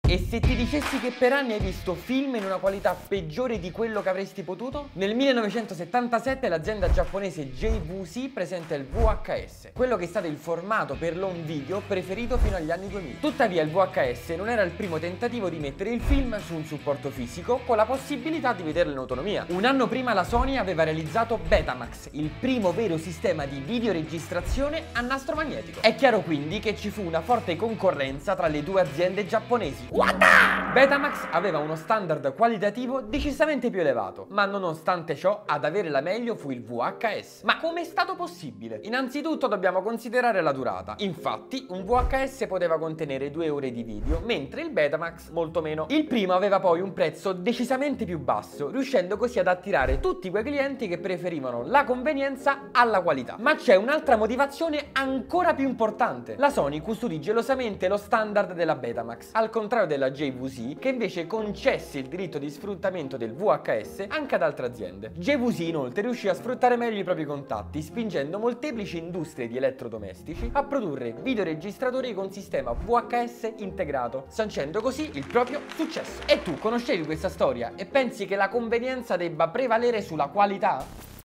E se ti dicessi che per anni hai visto film in una qualità peggiore di quello che avresti potuto? Nel 1977 l'azienda giapponese JVC presenta il VHS, quello che è stato il formato per l'home video preferito fino agli anni 2000. Tuttavia il VHS non era il primo tentativo di mettere il film su un supporto fisico con la possibilità di vederlo in autonomia. Un anno prima la Sony aveva realizzato Betamax, il primo vero sistema di videoregistrazione a nastro magnetico. È chiaro quindi che ci fu una forte concorrenza tra le due aziende giapponesi. Betamax aveva uno standard qualitativo decisamente più elevato, ma nonostante ciò ad avere la meglio fu il VHS. Ma come è stato possibile? Innanzitutto dobbiamo considerare la durata. Infatti un VHS poteva contenere 2 ore di video, mentre il Betamax molto meno. Il primo aveva poi un prezzo decisamente più basso, riuscendo così ad attirare tutti quei clienti che preferivano la convenienza alla qualità. Ma c'è un'altra motivazione ancora più importante. La Sony custodì gelosamente lo standard della Betamax, al contrario della JVC, che invece concesse il diritto di sfruttamento del VHS anche ad altre aziende. JVC inoltre riuscì a sfruttare meglio i propri contatti, spingendo molteplici industrie di elettrodomestici a produrre videoregistratori con sistema VHS integrato, sancendo così il proprio successo. E tu conoscevi questa storia e pensi che la convenienza debba prevalere sulla qualità?